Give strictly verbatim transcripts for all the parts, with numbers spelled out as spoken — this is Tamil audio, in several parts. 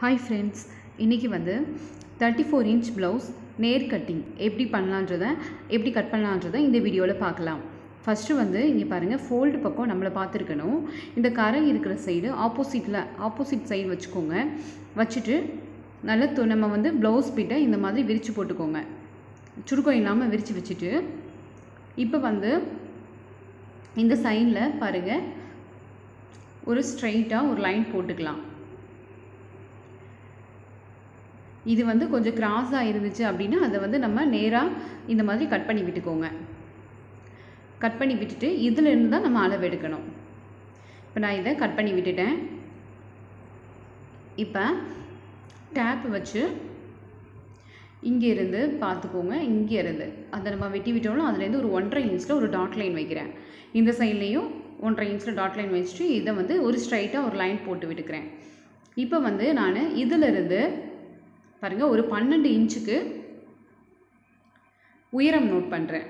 Hi friends, இன்னைக்கு வந்து thirty-four inch blouse நேர் கட்டிங் எப்படி பண்ணலான்றதை எப்படி கட் பண்ணலான்றதை இந்த வீடியோவில் பார்க்கலாம். ஃபஸ்ட்டு வந்து இங்கே பாருங்கள், ஃபோல்டு பக்கம் நம்மளை பார்த்துருக்கணும். இந்த கரை இருக்கிற சைடு ஆப்போசிட்டில் ஆப்போசிட் சைடு வச்சுக்கோங்க. வச்சுட்டு நல்லா து நம்ம வந்து ப்ளவுஸ் பிட்டை இந்த மாதிரி விரித்து போட்டுக்கோங்க. சுருக்கம் இல்லாமல் விரித்து வச்சுட்டு இப்போ வந்து இந்த சைடில் பாருங்கள், ஒரு ஸ்ட்ரைட்டாக ஒரு லைன் போட்டுக்கலாம். இது வந்து கொஞ்சம் கிராஸாக இருந்துச்சு அப்படின்னா அதை வந்து நம்ம நேராக இந்த மாதிரி கட் பண்ணி விட்டுக்கோங்க. கட் பண்ணி விட்டுட்டு இதிலேருந்து தான் நம்ம அளவு எடுக்கணும். இப்போ நான் இதை கட் பண்ணி விட்டுட்டேன். இப்போ டேப் வச்சு இங்கே இருந்து பார்த்துக்கோங்க. இங்கே இருந்து அதை நம்ம வெட்டி விட்டோம்னா அதுலேருந்து ஒரு ஒன்றரை இன்ச்சில் ஒரு டாட் லைன் வைக்கிறேன். இந்த சைட்லேயும் ஒன்றரை இன்ச்சில் டாட் லைன் வச்சுட்டு இதை வந்து ஒரு ஸ்ட்ரைட்டாக ஒரு லைன் போட்டு விட்டுக்கிறேன். இப்போ வந்து நான் இதிலிருந்து பாருங்கள், ஒரு பன்னெண்டு இன்ச்சுக்கு உயரம் நோட் பண்ணுறேன்.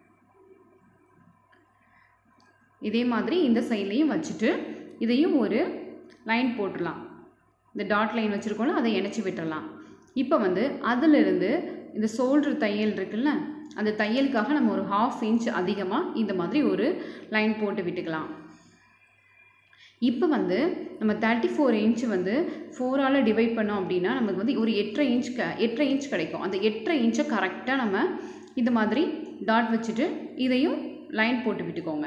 இதே மாதிரி இந்த சைட்லேயும் வச்சுட்டு இதையும் ஒரு லைன் போட்டுடலாம். இந்த டாட் லைன் வச்சுருக்கோம்ல, அதை இணைச்சி விட்டுடலாம். இப்போ வந்து அதிலிருந்து இந்த ஷோல்டர் தையல் இருக்குல்ல, அந்த தையலுக்காக நம்ம ஒரு ஹாஃப் இன்ச் அதிகமாக இந்த மாதிரி ஒரு லைன் போட்டு விட்டுக்கலாம். இப்போ வந்து நம்ம தேர்ட்டி ஃபோர் இன்ச்சு வந்து ஃபோரால் டிவைட் பண்ணோம் அப்படின்னா நமக்கு வந்து ஒரு எட்டரை இன்ச் க எட்டரை இன்ச் கிடைக்கும். அந்த எட்டரை இன்ச்சை கரெக்டாக நம்ம இந்த மாதிரி டாட் வச்சுட்டு இதையும் லைன் போட்டு விட்டுக்கோங்க.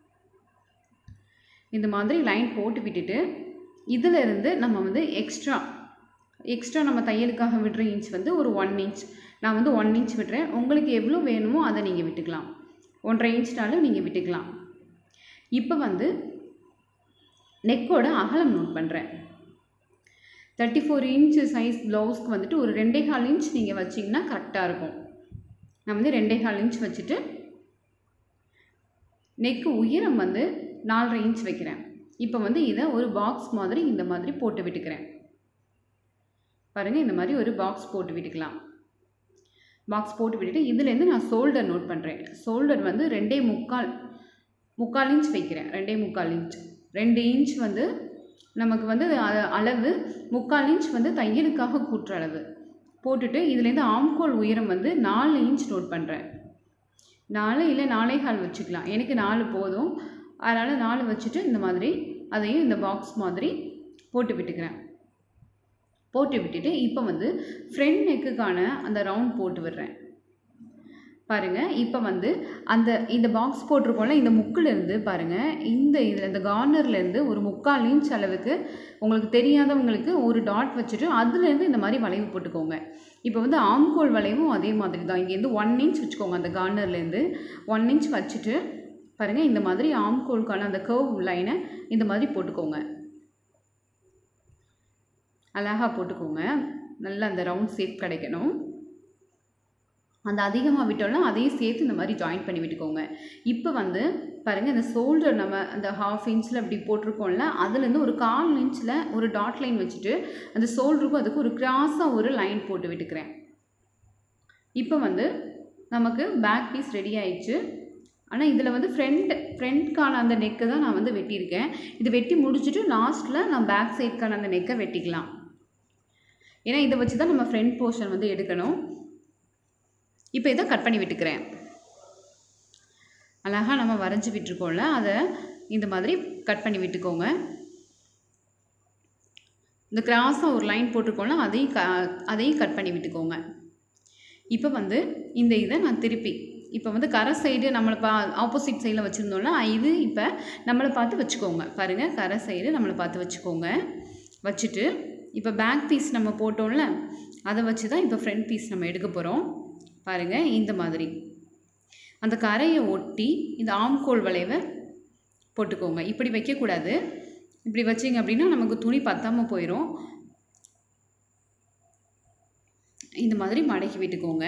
இந்த மாதிரி லைன் போட்டு விட்டுட்டு இதிலிருந்து நம்ம வந்து எக்ஸ்ட்ரா எக்ஸ்ட்ரா நம்ம தையலுக்காக விடுற இன்ச் வந்து ஒரு ஒன் இன்ச் நான் வந்து ஒன் இன்ச் விடுறேன். உங்களுக்கு எவ்வளோ வேணுமோ அதை நீங்கள் விட்டுக்கலாம். ஒன்றரை இன்ச்னாலும் நீங்கள் விட்டுக்கலாம். இப்போ வந்து நெக்கோட அகலம் நோட் பண்ணுறேன். தேர்ட்டி ஃபோர் இன்ச் சைஸ் ப்ளவுஸ்க்கு வந்துட்டு ஒரு ரெண்டே கால் இன்ச் நீங்கள் வச்சிங்கன்னா கரெக்டாக இருக்கும். நான் வந்து ரெண்டே கால் இன்ச் வச்சுட்டு நெக்கு உயரம் வந்து நாலரை இன்ச் வைக்கிறேன். இப்போ வந்து இதை ஒரு பாக்ஸ் மாதிரி இந்த மாதிரி போட்டு விட்டுக்கிறேன். பாருங்கள், இந்த மாதிரி ஒரு பாக்ஸ் போட்டு விட்டுக்கலாம். பாக்ஸ் போட்டு விட்டுட்டு இதுலேருந்து நான் ஷோல்டர் நோட் பண்ணுறேன். ஷோல்டர் வந்து ரெண்டே முக்கால் முக்கால் இன்ச் வைக்கிறேன். ரெண்டே முக்கால் இன்ச் ரெண்டு இன்ச் வந்து நமக்கு வந்து அளவு, முக்கால் இன்ச் வந்து தையலுக்காக கூட்டுற அளவு போட்டுட்டு இதுலேருந்து ஆம்கோல் உயரம் வந்து நாலு இன்ச் நோட் பண்ணுறேன். நாலு இல்லை நாலே கால் வச்சுக்கலாம். எனக்கு நாலு போதும், அதனால் நாலு வச்சுட்டு இந்த மாதிரி அதையும் இந்த பாக்ஸ் மாதிரி போட்டு விட்டுக்கிறேன். போட்டு விட்டுட்டு இப்போ வந்து ஃப்ரண்ட் நெக்குக்கான அந்த ரவுண்ட் போட்டு விடுறேன். பாருங்கள், இப்போ வந்து அந்த இந்த பாக்ஸ் போட்டிருக்கோம்ல, இந்த முக்கிலேருந்து பாருங்கள், இந்த இதில் இந்த கார்னர்லேருந்து ஒரு முக்கால் இன்ச் அளவுக்கு உங்களுக்கு தெரியாதவங்களுக்கு ஒரு டாட் வச்சுட்டு அதுலேருந்து இந்த மாதிரி வளைவு போட்டுக்கோங்க. இப்போ வந்து ஆம்கோல் வளைவும் அதே மாதிரி தான். இங்கேருந்து ஒன் இன்ச் வச்சுக்கோங்க. அந்த கார்னர்லேருந்து ஒன் இன்ச் வச்சுட்டு பாருங்கள், இந்த மாதிரி ஆம்கோலுக்கான அந்த கர்வ் லைனை இந்த மாதிரி போட்டுக்கோங்க. அழகாக போட்டுக்கோங்க. நல்லா அந்த ரவுண்ட் ஷேப் கிடைக்கணும். அந்த அதிகமாக விட்டோம்னா அதையும் சேர்த்து இந்த மாதிரி ஜாயின் பண்ணி விட்டுக்கோங்க. இப்போ வந்து பாருங்கள், இந்த ஷோல்டர் நம்ம அந்த ஹாஃப் இன்ச்சில் அப்படி போட்டிருக்கோம்ல, அதுலேருந்து ஒரு கால் இன்ச்சில் ஒரு டாட் லைன் வச்சுட்டு அந்த ஷோல்டருக்கும் அதுக்கு ஒரு கிராஸாக ஒரு லைன் போட்டு விட்டுக்கிறேன். இப்போ வந்து நமக்கு பேக் பீஸ் ரெடி ஆயிடுச்சு. ஆனால் இதில் வந்து ஃப்ரண்ட் ஃப்ரண்ட்கான அந்த நெக்கை தான் நான் வந்து வெட்டியிருக்கேன். இது வெட்டி முடிச்சுட்டு லாஸ்ட்டில் நான் பேக் சைட்கான அந்த நெக்கை வெட்டிக்கலாம். ஏன்னா இதை வச்சு தான் நம்ம ஃப்ரண்ட் போர்ஷன் வந்து எடுக்கணும். இப்போ இதை கட் பண்ணி விட்டுக்கிறேன். அழகாக நம்ம வரைஞ்சி விட்டுருக்கோம்ல, அதை இந்த மாதிரி கட் பண்ணி விட்டுக்கோங்க. இந்த கிராஸாக ஒரு லைன் போட்டிருக்கோம்ல, அதையும் க அதையும் கட் பண்ணி விட்டுக்கோங்க. இப்போ வந்து இந்த இதை நான் திருப்பி இப்போ வந்து கரை சைடு நம்மளை பா ஆப்போசிட் சைடில் வச்சுருந்தோம்ல, இது இப்போ நம்மளை பார்த்து வச்சுக்கோங்க. பாருங்கள், கரை சைடு நம்மளை பார்த்து வச்சுக்கோங்க. வச்சுட்டு இப்போ பேக் பீஸ் நம்ம போட்டோம்ல, அதை வச்சு தான் இப்போ ஃப்ரண்ட் பீஸ் நம்ம எடுக்க போகிறோம். பாருங்கள், இந்த மாதிரி அந்த கரையை ஒட்டி இந்த ஆம்கோல் வளைவை போட்டுக்கோங்க. இப்படி வைக்கக்கூடாது. இப்படி வச்சிங்க அப்படின்னா நமக்கு துணி பத்தாமல் போயிடும். இந்த மாதிரி மடக்கி விட்டுக்கோங்க.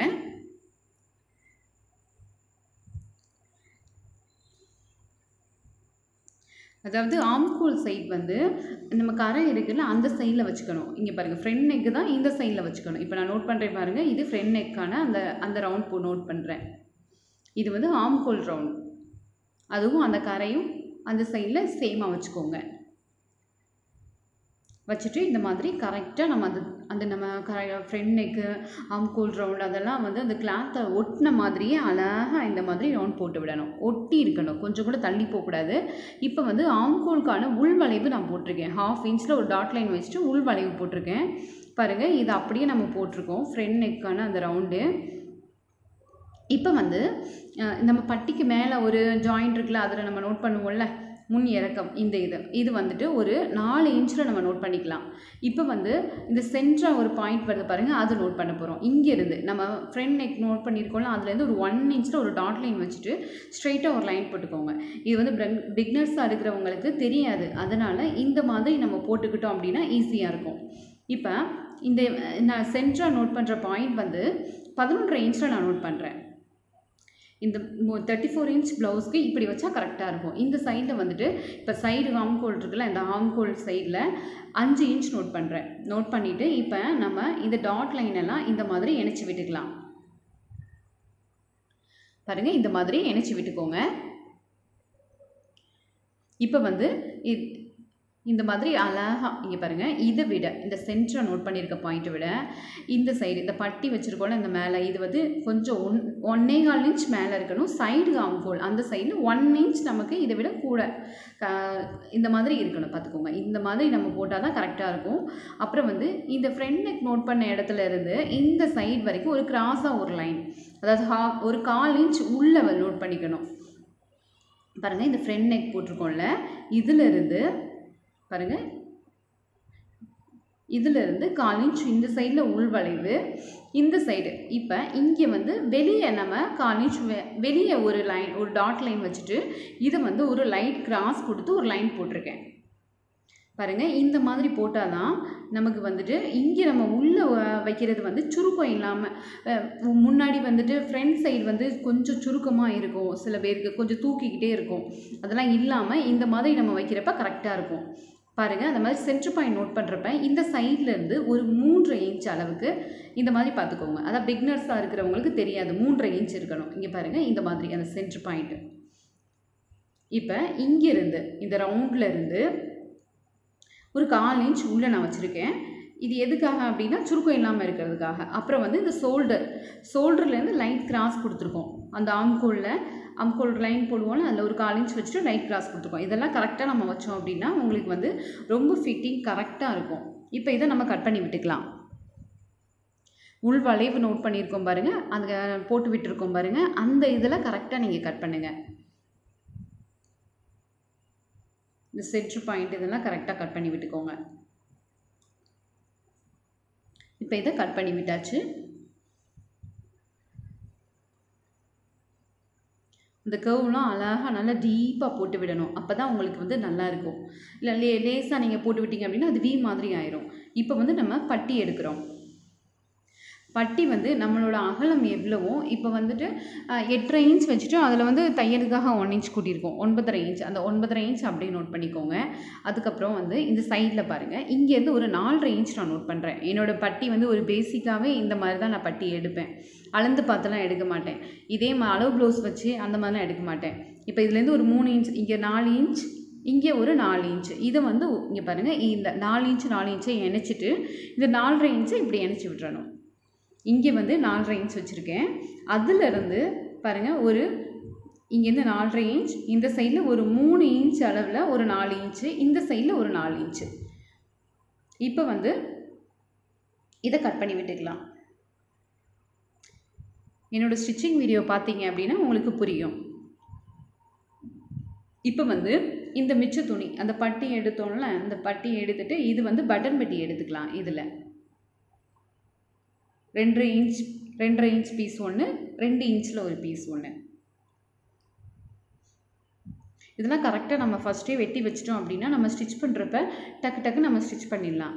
அதாவது ஆம்கோல் சைட் வந்து நம்ம கரை இருக்குல்ல, அந்த சைடில் வச்சுக்கணும். இங்கே பாருங்கள், ஃப்ரண்ட் நெக்கு தான் இந்த சைடில் வச்சுக்கணும். இப்போ நான் நோட் பண்ணுறேன் பாருங்கள், இது ஃப்ரண்ட் நெக்கான அந்த அந்த ரவுண்ட் போ நோட் பண்ணுறேன். இது வந்து ஆம்கோல் ரவுண்ட், அதுவும் அந்த கரையும் அந்த சைடில் சேமாக வச்சுக்கோங்க. வச்சுட்டு இந்த மாதிரி கரெக்டாக நம்ம அது அந்த நம்ம கரெ ஃப்ரண்ட் நெக்கு ஆம்கோல் ரவுண்ட் அதெல்லாம் வந்து அந்த கிளாத்தை ஒட்டின மாதிரியே அழகாக இந்த மாதிரி ரவுண்ட் போட்டு விடணும். ஒட்டி இருக்கணும், கொஞ்சம் கூட தள்ளி போகக்கூடாது. இப்போ வந்து ஆம்கோலுக்கான உள் வளைவு நான் போட்டிருக்கேன். ஹாஃப் இன்ச்சில் ஒரு டாட் லைன் வச்சுட்டு உள் வளைவு போட்டிருக்கேன். பாருங்கள், இது அப்படியே நம்ம போட்டிருக்கோம் ஃப்ரண்ட் நெக்கான அந்த ரவுண்டு. இப்போ வந்து நம்ம பட்டிக்கு மேலே ஒரு ஜாயிண்ட் இருக்குல்ல, அதில் நம்ம நோட் பண்ணுவோம்ல முன் இறக்கம், இந்த இது இது வந்துட்டு ஒரு நாலு இன்ச்சில் நம்ம நோட் பண்ணிக்கலாம். இப்போ வந்து இந்த சென்டராக ஒரு பாயிண்ட் வருது பாருங்கள், அது நோட் பண்ண போகிறோம். இங்கேருந்து நம்ம ஃப்ரண்ட் நெக் நோட் பண்ணியிருக்கோம்ல, அதுலேருந்து ஒரு ஒன் இன்ச்சில் ஒரு டாட் லைன் வச்சுட்டு ஸ்ட்ரைட்டாக ஒரு லைன் போட்டுக்கோங்க. இது வந்து பிகினர்ஸாக இருக்கிறவங்களுக்கு தெரியாது, அதனால் இந்த மாதிரி நம்ம போட்டுக்கிட்டோம் அப்படின்னா ஈஸியாக இருக்கும். இப்போ இந்த நான் சென்டராக நோட் பண்ணுற பாயிண்ட் வந்து பதினொன்றரை இன்ச்சில் நான் நோட் பண்ணுறேன். இந்த தேர்ட்டி ஃபோர் இன்ச் ப்ளவுஸ்க்கு இப்படி வச்சா கரெக்டாக இருக்கும். இந்த சைடில் வந்துட்டு இப்போ சைடு ஆம்கோல் இருக்குல்ல, இந்த ஆம்கோல் சைடில் அஞ்சு இன்ச் நோட் பண்ணுறேன். நோட் பண்ணிவிட்டு இப்போ நம்ம இந்த டாட் லைன் எல்லாம் இந்த மாதிரி இணைச்சி விட்டுக்கலாம். பாருங்கள், இந்த மாதிரி இணைச்சி விட்டுக்கோங்க. இப்போ வந்து இந்த மாதிரி அழகாக இங்கே பாருங்கள், இதை விட இந்த சென்டரை நோட் பண்ணியிருக்க பாயிண்ட்டை விட இந்த சைடு இந்த பட்டி வச்சுருக்கோம்ல இந்த மேலே, இது வந்து கொஞ்சம் ஒன் ஒன்னே கால் இன்ச் மேலே இருக்கணும். சைடு ஆம்கோல் அந்த சைடில் ஒன் இன்ச் நமக்கு இதை விட கூட இந்த மாதிரி இருக்கணும். பார்த்துக்கோங்க, இந்த மாதிரி நம்ம போட்டால் தான் கரெக்டாக இருக்கும். அப்புறம் வந்து இந்த ஃப்ரண்ட் நெக் நோட் பண்ண இடத்துல இருந்து இந்த சைடு வரைக்கும் ஒரு கிராஸாக ஒரு லைன், அதாவது ஹா ஒரு கால் இன்ச் உள்ளே நோட் பண்ணிக்கணும். பாருங்கள், இந்த ஃப்ரண்ட் நெக் போட்டிருக்கோம்ல, இதிலிருந்து பாருங்கள், இதிலிருந்து கால் இன்ச் இந்த சைடில் உள் வளைவு, இந்த சைடு இப்போ இங்கே வந்து வெளியே நம்ம கால் இன்ச் வெ வெளியே ஒரு லைன் ஒரு டாட் லைன் வச்சுட்டு இதை வந்து ஒரு லைட் கிராஸ் கொடுத்து ஒரு லைன் போட்டிருக்கேன். பாருங்கள், இந்த மாதிரி போட்டால் தான் நமக்கு வந்துட்டு இங்கே நம்ம உள்ளே வைக்கிறது வந்து சுருக்கம் இல்லாமல், முன்னாடி வந்துட்டு ஃப்ரண்ட் சைடு வந்து கொஞ்சம் சுருக்கமாக இருக்கும், சில பேருக்கு கொஞ்சம் தூக்கிக்கிட்டே இருக்கும், அதெல்லாம் இல்லாமல் இந்த மாதிரி நம்ம வைக்கிறப்ப கரெக்டாக இருக்கும். பாருங்கள், அந்த மாதிரி சென்டர் பாயிண்ட் நோட் பண்ணுறப்ப இந்த சைட்லேருந்து ஒரு மூன்றரை இன்ச் அளவுக்கு இந்த மாதிரி பார்த்துக்கோங்க. அதான் பிகினர்ஸாக இருக்கிறவங்களுக்கு தெரியாது, மூன்றரை இன்ச் இருக்கணும். இங்கே பாருங்கள், இந்த மாதிரி அந்த சென்டர் பாயிண்ட்டு. இப்போ இங்கேருந்து இந்த ரவுண்ட்லேருந்து ஒரு கால் இன்ச் உள்ளே நான் வச்சுருக்கேன். இது எதுக்காக அப்படின்னா சுருக்கம் இல்லாமல் இருக்கிறதுக்காக. அப்புறம் வந்து இந்த ஷோல்டர் ஷோல்டர்லேருந்து லைட் கிராஸ் கொடுத்துருக்கோம். அந்த ஆம்கோலில் ஆம்கோல் லைன் போடுவோம்ல, அதில் ஒரு கால் இன்ச் வச்சுட்டு லைட் கிராஸ் கொடுத்துருக்கோம். இதெல்லாம் கரெக்டாக நம்ம வச்சோம் அப்படின்னா உங்களுக்கு வந்து ரொம்ப ஃபிட்டிங் கரெக்டாக இருக்கும். இப்போ இதை நம்ம கட் பண்ணி விட்டுக்கலாம். உள் வளைவு நோட் பண்ணியிருக்கோம் பாருங்கள், அந்த போட்டு விட்டுருக்கோம் பாருங்கள், அந்த இதில் கரெக்டாக நீங்கள் கட் பண்ணுங்கள். இந்த சென்டர் பாயிண்ட் இதெல்லாம் கரெக்டாக கட் பண்ணி விட்டுக்கோங்க. இப்போ இதை கட் பண்ணி விட்டாச்சு. இந்த கர்வ்லாம் அழகாக நல்லா டீப்பாக போட்டு விடணும், அப்போ தான் உங்களுக்கு வந்து நல்லாயிருக்கும். இல்லை லே லேஸாக நீங்கள் போட்டு விட்டீங்க அப்படின்னா அது வி மாதிரி ஆயிரும். இப்போ வந்து நம்ம பட்டி எடுக்கிறோம். பட்டி வந்து நம்மளோட அகலம் எவ்வளவோ, இப்போ வந்துட்டு எட்டரை இன்ச் வச்சுட்டு அதில் வந்து தையலுக்காக ஒன் இன்ச் கூட்டியிருக்கோம், ஒன்பதரை இன்ச். அந்த ஒன்பதரை இன்ச் அப்படியே நோட் பண்ணிக்கோங்க. அதுக்கப்புறம் வந்து இந்த சைடில் பாருங்கள், இங்கேருந்து ஒரு நாலரை இன்ச் நான் நோட் பண்ணுறேன். என்னோடய பட்டி வந்து ஒரு பேசிக்காகவே இந்த மாதிரி தான் நான் பட்டி எடுப்பேன், அளந்து பார்த்தெல்லாம் எடுக்க மாட்டேன். இதே அளவு ப்ளவுஸ் வச்சு அந்த மாதிரிலாம் எடுக்க மாட்டேன். இப்போ இதுலேருந்து ஒரு மூணு இன்ச், இங்கே நாலு இன்ச், இங்கே ஒரு நாலு இன்ச்சு, இதை வந்து இங்கே பாருங்கள், இந்த நாலு இன்ச்சு நாலு இன்ச்சை இணைச்சிட்டு இந்த நாலரை இன்ச்சை இப்படி இணைச்சி விட்டுறணும். இங்கே வந்து நாலரை இன்ச் வச்சுருக்கேன். அதிலிருந்து பாருங்கள், ஒரு இங்கேருந்து நாலரை இன்ச், இந்த சைடில் ஒரு மூணு இன்ச் அளவில் ஒரு நாலு இன்ச்சு, இந்த சைடில் ஒரு நாலு இன்ச்சு. இப்போ வந்து இதை கட் பண்ணி விட்டுக்கலாம். என்னோடய ஸ்டிச்சிங் வீடியோ பார்த்தீங்க அப்படின்னா உங்களுக்கு புரியும். இப்போ வந்து இந்த மிச்ச துணி அந்த பட்டி எடுத்தோம்ல, அந்த பட்டி எடுத்துகிட்டு இது வந்து பட்டன் பட்டி எடுத்துக்கலாம். இதில் ரெண்டரை இன்ச் ரெண்டரை இன்ச் பீஸ் ஒன்று, ரெண்டு இன்ச்சில் ஒரு பீஸ் ஒன்று. இதெல்லாம் கரெக்டாக நம்ம ஃபஸ்ட்டே வெட்டி வச்சிட்டோம் அப்படின்னா நம்ம ஸ்டிச் பண்ணுறப்ப டக்கு டக்கு நம்ம ஸ்டிச் பண்ணிடலாம்.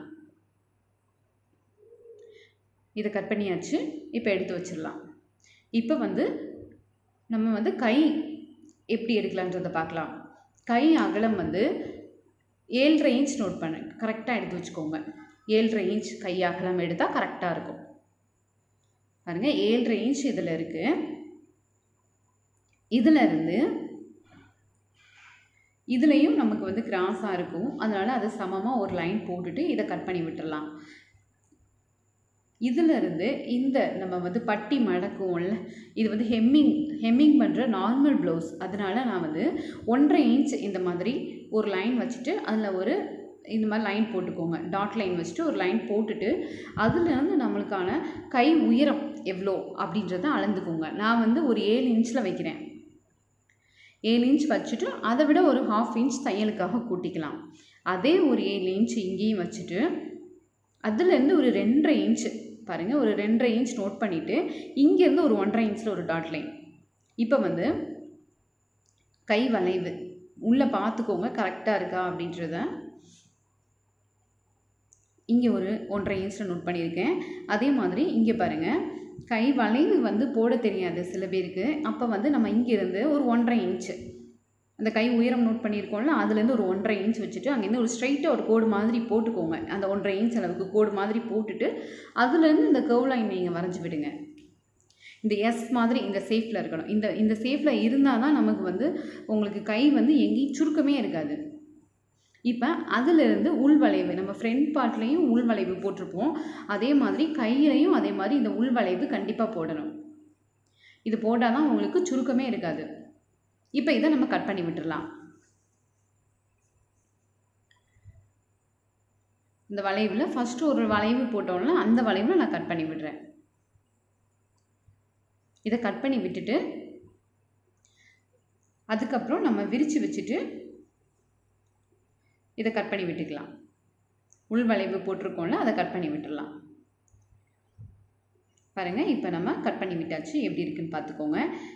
இதை கட் பண்ணியாச்சு. இப்போ எடுத்து வச்சிடலாம். இப்போ வந்து நம்ம வந்து கை எப்படி எடுக்கலான்றதை பார்க்கலாம். கை அகலம் வந்து ஏழரை இன்ச் நோட் பண்ண கரெக்டாக எடுத்து வச்சுக்கோங்க. ஏழரை இன்ச் கை அகலம் எடுத்தால் கரெக்டாக இருக்கும். பாருங்கள், ஏழரை இன்ச் இதில் இருக்குது. இதில் இருந்து இதுலேயும் நமக்கு வந்து கிராஸாக இருக்கும், அதனால் அதை சமமாக ஒரு லைன் போட்டுட்டு இதை கட் பண்ணி விட்டுடலாம். இதிலிருந்து இந்த நம்ம வந்து பட்டி மடக்குவோம்ல, இது வந்து ஹெம்மிங் ஹெம்மிங் பண்ணுற நார்மல் ப்ளவுஸ். அதனால் நான் வந்து ஒன்றரை இன்ச் இந்த மாதிரி ஒரு லைன் வச்சுட்டு அதில் ஒரு இந்த மாதிரி லைன் போட்டுக்கோங்க. டாட் லைன் வச்சுட்டு ஒரு லைன் போட்டுட்டு அதுலேருந்து நம்மளுக்கான கை உயரம் எவ்வளோ அப்படின்றத அளந்துக்கோங்க. நான் வந்து ஒரு ஏழு இன்ச்சில் வைக்கிறேன். ஏழு இன்ச் வச்சுட்டு அதை விட ஒரு ஹாஃப் இன்ச் தையலுக்காக கூட்டிக்கலாம். அதே ஒரு ஏழு இன்ச் இங்கேயும் வச்சுட்டு அதுலேருந்து ஒரு ரெண்டரை இன்ச்சு பாருங்கள், ஒரு ரெண்டரை இன்ச் நோட் பண்ணிவிட்டு இங்கேருந்து ஒரு ஒன்றரை இன்ச்சில் ஒரு டாட் லைன். இப்போ வந்து கை வளைவு உள்ளே பார்த்துக்கோங்க கரெக்டாக இருக்கா அப்படின்றத. இங்கே ஒரு ஒன்றரை இன்ச்சில் நோட் பண்ணியிருக்கேன். அதே மாதிரி இங்கே பாருங்கள், கை வளைவு வந்து போட தெரியாது சில பேருக்கு. அப்போ வந்து நம்ம இங்கேருந்து ஒரு ஒன்றரை இன்ச்சு அந்த கை உயரம் நோட் பண்ணியிருக்கோம்ல, அதுலேருந்து ஒரு ஒன்றரை இன்ச் வச்சுட்டு அங்கேருந்து ஒரு ஸ்ட்ரைட்டாக ஒரு கோடு மாதிரி போட்டுக்கோங்க. அந்த ஒன்றரை இன்ச் அளவுக்கு கோடு மாதிரி போட்டுட்டு அதுலேருந்து இந்த கர்வ் லைன் நீங்கள் வரைஞ்சி விடுங்க. இந்த எஸ் மாதிரி இந்த சேஃபில் இருக்கணும். இந்த இந்த சேஃபில் இருந்தால் தான் நமக்கு வந்து உங்களுக்கு கை வந்து எங்கேயும் சுருக்கமே இருக்காது. இப்போ அதிலிருந்து உள்வளைவு நம்ம ஃப்ரண்ட் பார்ட்லேயும் உள்வளைவு போட்டிருப்போம், அதே மாதிரி கையிலையும் அதே மாதிரி இந்த உள்வளைவு கண்டிப்பாக போடணும். இது போட்டால் தான் உங்களுக்கு சுருக்கமே இருக்காது. இப்போ இதை நம்ம கட் பண்ணி விட்டுடலாம். இந்த வளைவில் ஃபஸ்ட்டு ஒரு வளைவு போட்டோம்னா அந்த வளைவில் நான் கட் பண்ணி விடுறேன். இதை கட் பண்ணி விட்டுட்டு அதுக்கப்புறம் நம்ம விரித்து வச்சுட்டு இதை கட் பண்ணி விட்டுக்கலாம். உள் வளைவு போட்டிருக்கோம்ல, அதை கட் பண்ணி விட்டுடலாம். பாருங்கள், இப்போ நம்ம கட் பண்ணி விட்டாச்சு. எப்படி இருக்குன்னு பார்த்துக்கோங்க.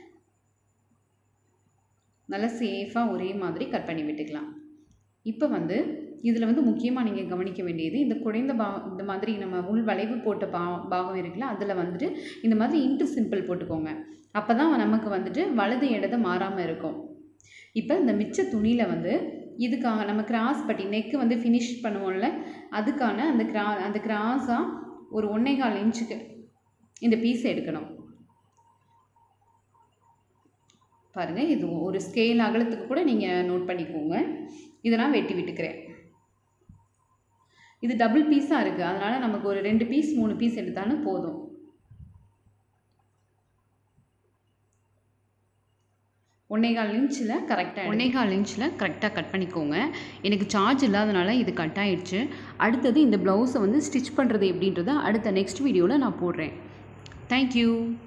நல்லா சேஃபாக ஒரே மாதிரி கட் பண்ணி விட்டுக்கலாம். இப்போ வந்து இதில் வந்து முக்கியமாக நீங்கள் கவனிக்க வேண்டியது, இந்த குறைந்த பா இந்த மாதிரி நம்ம உள் வளைவு போட்ட பா பாகம் இருக்குல்ல, அதில் வந்துட்டு இந்த மாதிரி இன்ட்டு சிம்பிள் போட்டுக்கோங்க. அப்போ தான் நமக்கு வந்துட்டு வலது இடது மாறாமல் இருக்கும். இப்போ இந்த மிச்ச துணியில் வந்து இதுக்காக நம்ம கிராஸ் பட்டி நெக்கு வந்து ஃபினிஷ் பண்ணுவோம்ல, அதுக்கான அந்த கிரா அந்த கிராஸாக ஒரு ஒன்றே கால் இன்ச்சுக்கு இந்த பீஸை எடுக்கணும். பாருங்கள், இது ஒரு ஸ்கேல் அகலத்துக்கு கூட நீங்கள் நோட் பண்ணிக்கோங்க. இதை நான் வெட்டி விட்டுக்கிறேன். இது டபுள் பீஸாக இருக்குது, அதனால் நமக்கு ஒரு ரெண்டு பீஸ் மூணு பீஸ் எடுத்தாலும் போதும். ஒன்றே கால் இன்ச்சில் கரெக்டாக ஒன்றே கால் இன்ச்சில் கரெக்டாக கட் பண்ணிக்கோங்க. எனக்கு சார்ஜ் இல்லாதனால இது கட் ஆகிடுச்சு. அடுத்தது இந்த ப்ளவுஸை வந்து ஸ்டிச் பண்ணுறது எப்படின்றத அடுத்த நெக்ஸ்ட் வீடியோவில் நான் போடுறேன். தேங்க்யூ.